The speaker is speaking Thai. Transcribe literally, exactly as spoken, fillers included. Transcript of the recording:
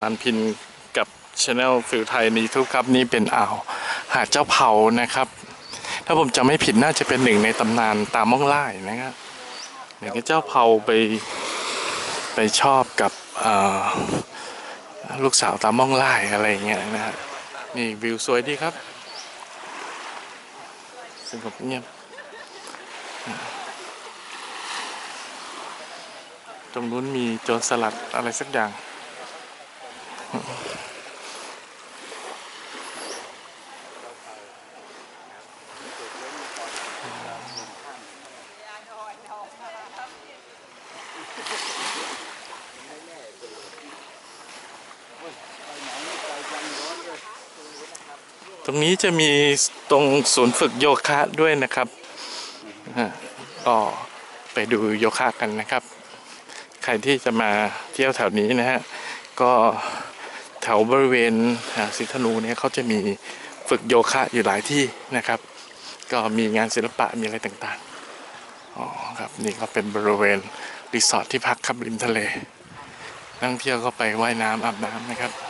อันพินกับ Channel ฟิลไทยใน YouTube ครับนี่เป็นอ่าวหาดเจ้าเผานะครับถ้าผมจำไม่ผิดน่าจะเป็นหนึ่งในตำนานตาม่องไล่นะครับเดี๋ยวเจ้าเผาไปไปชอบกับลูกสาวตาม่องไล่อะไรเงี้ยนะฮะนี่วิวสวยดีครับสงบเงียบตรงนู้นมีโจรสลัดอะไรสักอย่างตรงนี้จะมีตรงศูนย์ฝึกโยคะด้วยนะครับก็ไปดูโยคะกันนะครับใครที่จะมาเที่ยวแถวนี้นะฮะก็แถวบริเวณหาดศรีธนูเนี่ยเขาจะมีฝึกโยคะอยู่หลายที่นะครับก็มีงานศิลปะมีอะไรต่างๆอ๋อครับนี่ก็เป็นบริเวณรีสอร์ทที่พักครับริมทะเลนักท่องเที่ยวก็ไปว่ายน้ำอาบน้ำนะครับ